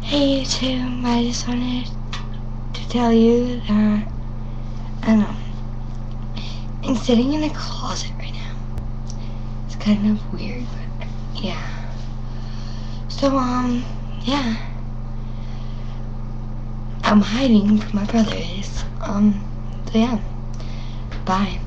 Hey YouTube, I just wanted to tell you that, I don't know, I'm sitting in a closet right now. It's kind of weird, but yeah. So, yeah. I'm hiding from my brothers. So yeah. Bye.